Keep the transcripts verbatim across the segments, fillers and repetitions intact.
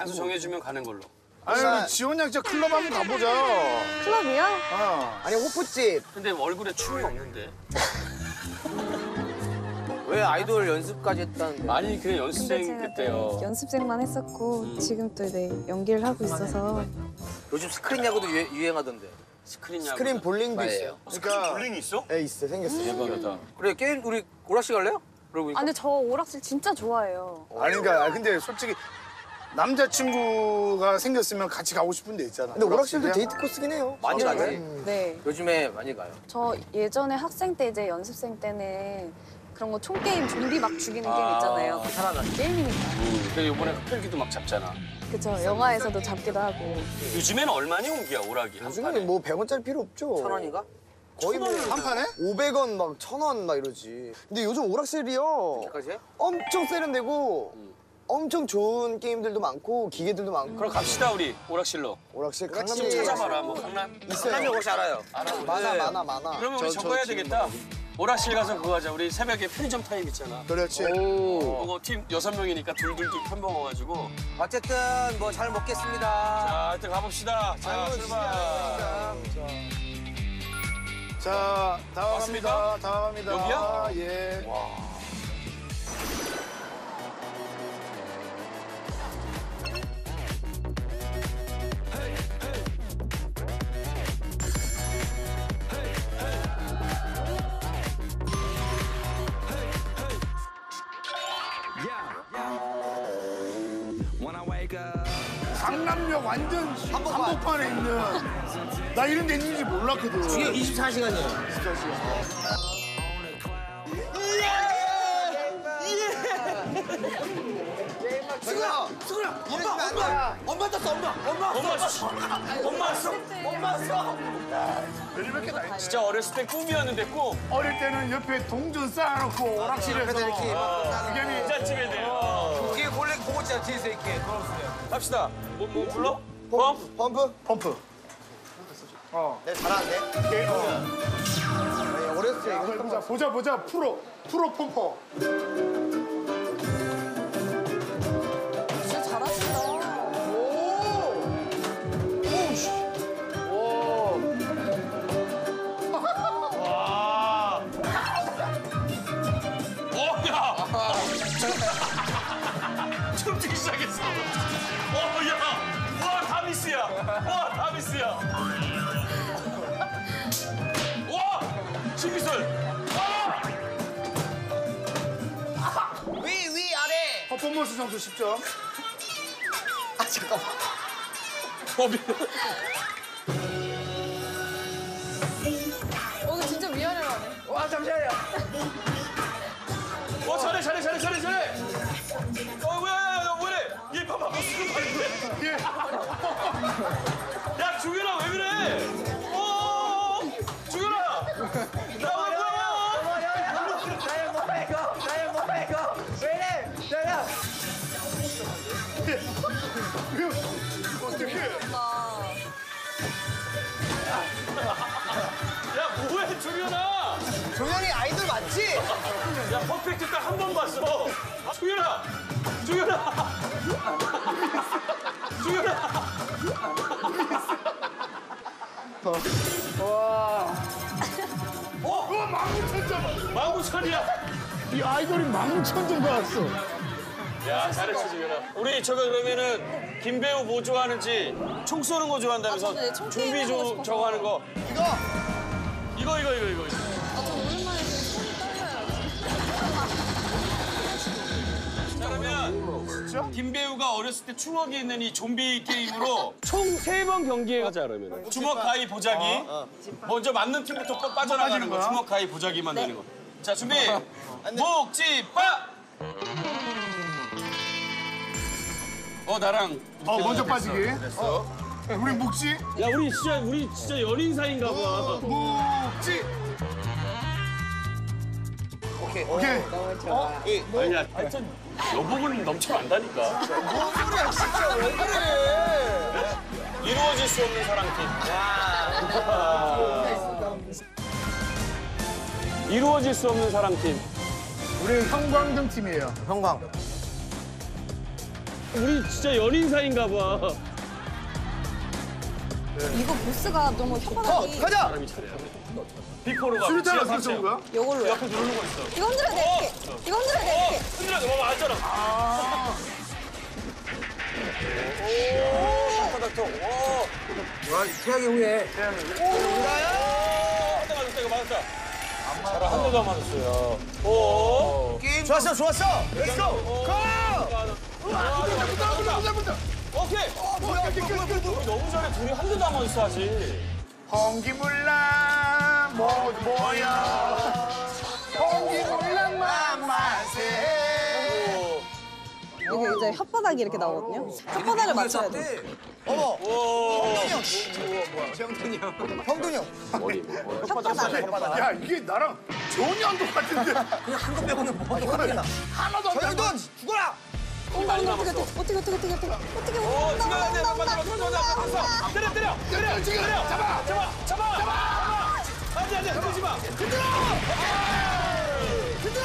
장소 정해주면 가는 걸로. 아니, 지원 양 진짜 클럽 한번 가보자. 클럽이요? 어. 아니 호프집. 근데 얼굴에 춤이 없는데. 왜 아이돌 연습까지 했다는? 아니 그냥 연습생 제가 그때요. 네, 연습생만 했었고 지금 또 네, 연기를 하고 있어서 요즘 스크린 야구도 유해, 유행하던데. 스크린 야구. 스크린 볼링도 맞아요. 있어요. 그러니까 볼링 있어? 예, 있어, 생겼어요. 대박이다. 그래 게임 우리 오락실 갈래요? 그러고 아 근데 저 오락실 진짜 좋아해요. 아니 그러니까 아니, 근데 솔직히 남자친구가 생겼으면 같이 가고 싶은 데 있잖아. 근데 오락실도 오락실이야? 데이트 코스긴 해요. 많이 진짜로. 가지. 음. 네. 요즘에 많이 가요. 저 예전에 학생 때 이제 연습생 때는 그런 거 총 게임 좀비 막 죽이는 게임 있잖아요. 그 살아난 게임이니까. 음, 근데 이번에 흡혈귀도 막 잡잖아. 그쵸. 영화에서도 잡기도 하고. 요즘에는 얼마니 온기야 오락이? 한 요즘은 판에? 뭐 백 원짜리 필요 없죠. 천 원인가? 거의 뭐 한 판에? 오백 원, 막 천 원 막 이러지. 근데 요즘 오락실이요. 여기까지 해? 엄청 세련되고 엄청 좋은 게임들도 많고 기계들도 많고. 그럼 갑시다 우리 오락실로. 오락실 좀 강남에 찾아봐라 뭐 강남. 강남이 혹시 알아요? 많아 네. 많아 많아. 그러면 우리 저거 해야 되겠다. 오락실 가서 그거 하자. 우리 새벽에 편의점 타임 있잖아. 그렇지. 그거 팀 여섯 명이니까 둘둘둘 편 먹어가지고. 어쨌든 뭐 잘 먹겠습니다. 자, 하여튼 가봅시다. 자, 아이고, 출발. 자, 다음합니다. 왔습니까? 다음합니다. 여기야? 예. 강남역 완전 한복판에 있는 나 이런 데 있는지 몰랐거든. 이게 이십사 시간이에요. 승우야, 승우야, 엄마, 엄마, 엄마 떴어, 엄마, 엄마. 엄마 왔어. 엄마 왔어. 엄마 왔어. 별의별 게다 있네. 진짜 어렸을 때 꿈이었는데 꿈. 어릴 때는 옆에 동전 쌓아놓고 오락실에서 옆에다 이렇게 그게 부잣집에 돼요. 뒤에 골래 보고 있잖아 뒤에서 이렇게 걸어오세요. 갑시다. 뭐, 뭐 불러? 펌? 펌프? 펌프. 내 잘하는데? 게- 어. 아니, 어렸을 때 이거 했던 보자, 거. 보자, 보자. 프로. 프로 펌퍼. 진짜 잘하신다. 어, 야! 춤추기 시작했어. 어, 야! 와, 다 미스야. 와, 다 미스야. 와! 신기술. 와! 위, 위, 아래. 퍼포먼스 점수 십 점. 아, 잠깐만. 어, 미... 어, 근데 진짜 위아래로 하네. 와 잠시만요. 어, 잘해, 잘해, 잘해, 잘해, 잘해. 어, 뭐야, 야, 야, 뭐래? 얘 봐봐, 무슨 말인데? 예. 야, 중현아, 왜 그래? 어, 중현아! 나 왜 그래? 나의 몸에 거, 나의 몸에 거. 왜 이래? 내가. 어떻게? 야, 뭐해, 중현아! 종현이 아이돌 맞지? 야, 퍼펙트 딱 한 번 봤어. 중현아! 중현아! 중현아! 어, 만구천 점. 만구천이야! 이 아이돌이 만구천 점 받았어. 야, 잘했어, 중현아. 우리 저거 그러면은 김배우 뭐 좋아하는지 총 쏘는 거 좋아한다면서 아, 저도 총 준비 게임 해보고 좀 싶어서. 저거 하는 거. 이거. 이거, 이거, 이거, 이거. 이거. 아, 저 오랜만에 손이 떨려요. 자, 그러면 김배우가 어렸을 때 추억이 있는 이 좀비 게임으로 총 세 번 경기하자 그러면. 주먹 가위 보자기. 먼저 맞는 팀부터 빠- 빠져나가는 빠지는 거. 거야? 주먹 가위 보자기만 되는 거. 자, 준비. 목지 빠. 어, 나랑. 어, 먼저 빠지기. 어. 우리 묵지? 야, 우리 진짜 우리 진짜 연인 사이인가 봐. 묵지. 오케이. 오케이. 어? 아니야, 하여튼 여복은 넘쳐난다니까. 뭔 소리야, 진짜 왜 그래? 이루어질 수 없는 사랑팀. 이루어질 수 없는 사랑팀. 우리 형광등 팀이에요. 형광. 우리 진짜 연인 사이인가 봐. 이거 보스가 너무 혓바닥이. 가자. 사람이 잘해요. 비포로가 수류탄 지하 어떻게 사채. 쏜 거야? 이걸로요. 옆에 누르는 거 있어. 이거 흔들어야 돼, 이렇게. 이거 흔들어야 돼, 이렇게. 흔들어, 너 맞잖아. 태양의 후예. 한대 맞았다, 이거 맞았다. 저랑 한 대도 안 맞았어요. 오. 좋았어, 좋았어. 렛츠 고. 고! 붙어, 붙어, 붙어, 붙어. 오케이. 어, 뭐야, 이게 끝, 끝, 끝. 너무 잘해. 둘이 한 대도 안 맞았어, 아직. 홍기물라 뭐 뭐야? 홍기물라 마마세. 이게 이제 혓바닥이 이렇게 나오거든요. 혓바닥을 맞춰야 돼. 어머, 오. 형돈이 형. 형돈이 형. 혓바닥. 야, 이게 나랑 전혀 안 똑같은데. 그냥 한 거 빼고는 뭐가 똑같나? 하나도 안 형돈 닮아. 죽어라. 온다, 온다, 어떻게, 어떻게, 어떻게, 어떻게, 어떻게, 어떻게, 어떻게, 오, 온다, 지금 안 돼. 온다, 맞아, 온다, 맞아, 온다, 맞아. 온다. 맞아. 때려, 때려. 때려, 지금 때려. 잡아. 잡아, 잡아, 잡아. 안돼, 안돼, 흔들지 마. 흔들어. 흔들어.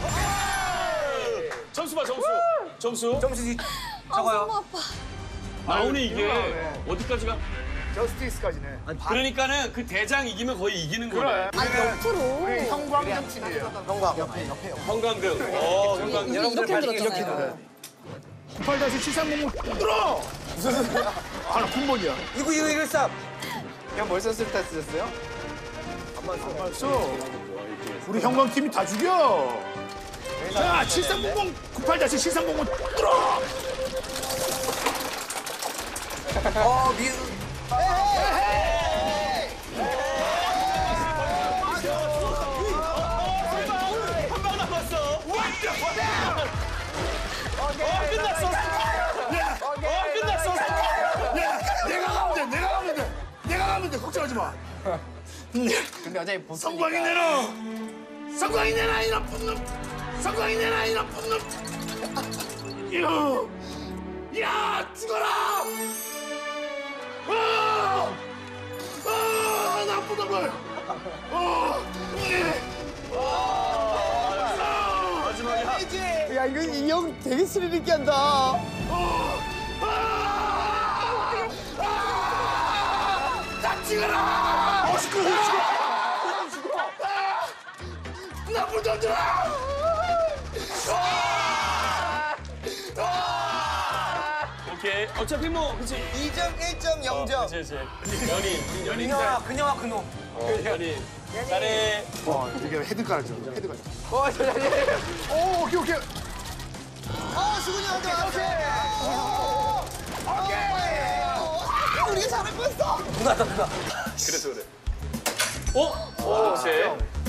점수 봐, 점수. 점수. 점수지 아, 적어요. 너무 아파. 나오네 이게. 어디까지가? 저스티스까지네. 그러니까는 그 대장 이기면 거의 이기는 거네. 그래. 아니, 옆으로. 우리 형광등 팀이에요. 형광 옆에 옆에. 형광등. 어, 형광등. 우리 이렇게 들었잖아요. 팔 다시 칠삼공을 들어. 무슨 소리야? 아, 나 군번이야. 이구이구일삼. 형 벌써 쓸때 쓰셨어요? 벌써. 우리 형광 팀이 다 죽여. 자, 칠삼공공 구팔 다시 칠삼공공 들어. 어, 미. 한방 남았어. 어, 끝났어. 어, 끝났어. 야, 내가 가면 돼. 내가 가면 돼. 내가 가면 돼. 걱정하지 마. 근데 어차피 보스. 성광이 내놔. 성광이 내놔 이 나쁜 놈. 성광이 내놔 이 나쁜 놈. 야, 야 죽어라. 아, 아, 나쁜 놈을. 어, 마지막이야. 야, 이거 이 형 되게 스릴 있게 한다. 어, 아, 아, 나 죽어라. 어, 죽어, 죽어, 죽어. 아, 나쁜 놈들아. 오케이. 어차피 뭐 그치. 이 점 일 점 영 점. 그치, 그치. 연인, 우리 연인들. 그녀와 그녀와 그놈. 어, 연인. 잘해. 어, 이게 헤드 깔아줘. 헤드 깔아줘. 어, 저 자리. 오, 오케이, 오케이. 어, 수근이 형도 오케이. 오케이. 우리 잘할 뻔했어. 누나, 나 누나. 그래서 그래. 어? 어, 그렇지.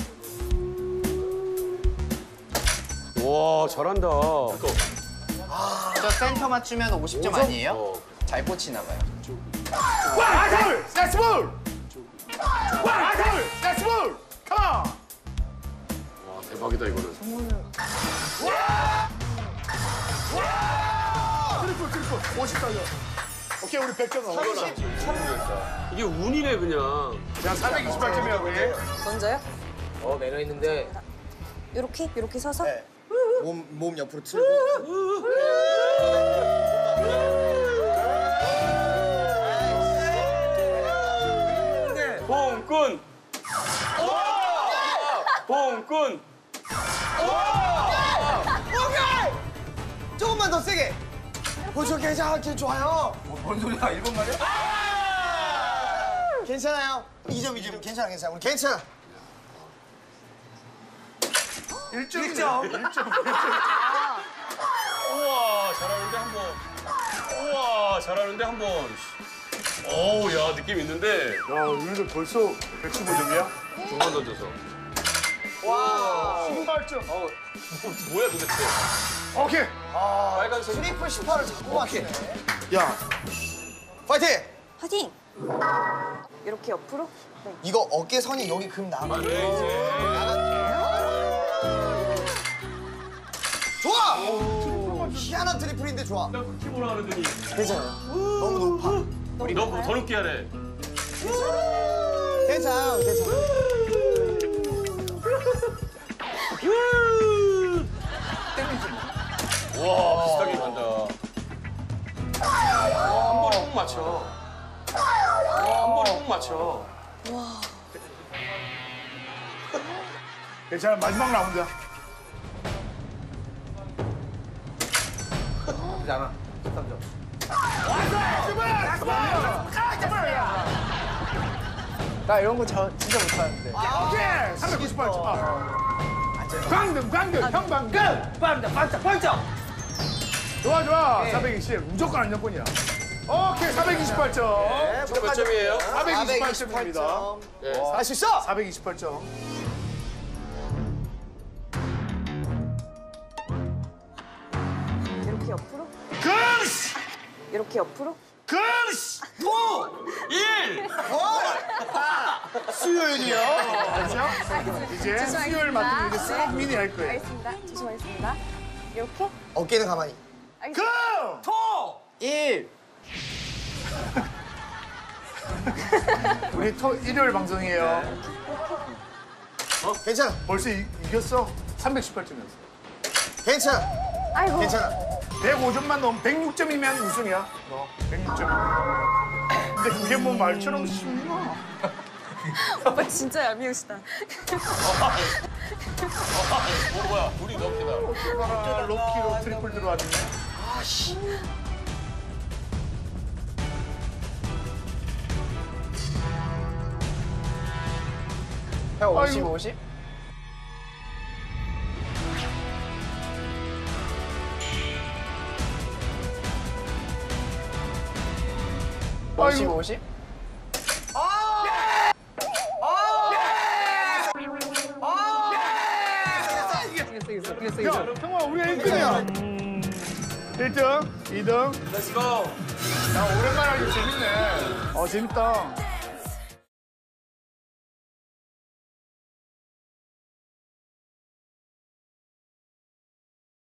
와, 잘한다. 저 센터 맞추면 오십 점 아니에요? 어. 잘 꽂히나 봐요. 와, 둘, 렛츠 볼. 와, 둘, 렛츠 볼. 컴온. 와, 대박이다, 이거는. 트리플, 트리플. 오십다 점. 오케이, 우리 백 점 넘어가. 이게 운이네, 그냥. 야, 사백이십팔 점이야, 우리. 먼저요? 어, 매너 있는데. 요렇게? 요렇게 서서? 네. 몸, 몸 옆으로 틀고. 봉꾼! 봉꾼! 오케이! 조금만 더 세게. 어, 저 괜찮아, 괜 좋아요. 뭔 소리야? 일본 말이야? 괜찮아요. 이 점, 이 점. 괜찮아, 괜찮아. 우리 괜찮아. 일 점이네. 일 점. 일 점. 우와, 잘하는데, 한 번. 우와, 잘하는데, 한 번. 어우, 야, 느낌 있는데. 야, 우리들 벌써 백십오 점이야? 두 번 던져서. 십팔 점. 어, 뭐야, 도대체. 오케이. 빨간색. 트리플 십팔을 잡고 왔네. 야, 파이팅! 화이팅! 이렇게 옆으로? 네. 이거 어깨 선이 여기 금 남아. 네, 이제. 좋아! 희한한 트리플인데 좋아. 나 그렇게 뭐라 그러더니. 괜찮아요. 너무 높아. 너 더 높게 하래. 괜찮아, 괜찮아. 와, 비슷하게 간다. 맞춰. 한 번에 꼭 맞춰. 괜찮아, 마지막 라운드야. 그잖아. 십삼 점. 나 이런 거 저, 진짜 못하는데. 오케이! 삼백구십팔 점. 광등, 광등, 형광등! 빵점, 빵점, 빵점. 좋아, 좋아. 사백이십. 무조건 안정권이야. 오케이, 사백이십팔 점. 진짜 몇 점이에요? 사백이십팔 점입니다. 할 수 있어. 사백이십팔 점. 이렇게 옆으로? 금스! 이렇게 옆으로? 금스! 일! 수요일이요. 그렇죠? 이제 조심하겠습니다. 수요일 맡으면 이제 네. 쓱 미니 할 거예요. 알겠습니다. 조심하겠습니다. 이렇게? 어깨는 가만히. 알겠습니다. 금! 토! 일. 우리 토, 일요일 방송이에요. 괜찮아, 벌써 이, 이겼어? 삼백십팔 점이었어. 괜찮아, 아이고. 괜찮아. 백오 점만 넘으면 백육 점이면 우승이야. 너 백육 점. 근데 그게 뭐 말처럼 쉽나? 오빠 진짜 얄미우시다. 어, 뭐야, 우리 럭키다. 아, 럭키로 트리플 들어왔네. 형 오십, 아이고. 오십? 오십, 아이고. 오십? 야, 형아, 우리가 일 등이야. 일 등, 이 등. Let's go. 야, 오랜만에 하기 재밌네. 어, 재밌다.